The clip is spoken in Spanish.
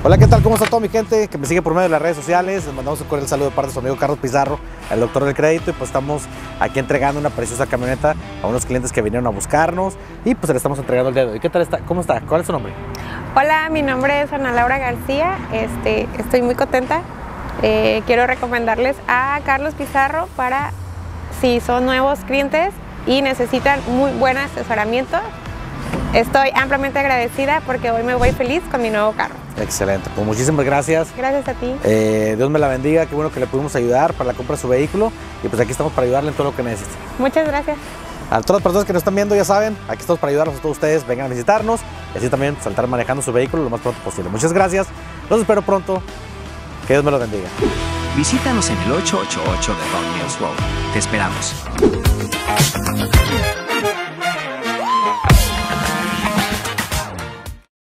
Hola, ¿qué tal? ¿Cómo está toda mi gente que me sigue por medio de las redes sociales? Les mandamos un cordial saludo de parte de su amigo Carlos Pizarro, el doctor del crédito, y pues estamos aquí entregando una preciosa camioneta a unos clientes que vinieron a buscarnos y pues se la estamos entregando el día de hoy. ¿Qué tal está? ¿Cómo está? ¿Cuál es su nombre? Hola, mi nombre es Ana Laura García, estoy muy contenta. Quiero recomendarles a Carlos Pizarro para si son nuevos clientes y necesitan muy buen asesoramiento. Estoy ampliamente agradecida porque hoy me voy feliz con mi nuevo carro. Excelente, pues muchísimas gracias. Gracias a ti. Dios me la bendiga, qué bueno que le pudimos ayudar para la compra de su vehículo y pues aquí estamos para ayudarle en todo lo que necesite. Muchas gracias. A todas las personas que nos están viendo, ya saben, aquí estamos para ayudarlos a todos ustedes, vengan a visitarnos y así también saltar manejando su vehículo lo más pronto posible. Muchas gracias, los espero pronto, que Dios me los bendiga. Visítanos en el 888 de Rock Mills Road. Te esperamos.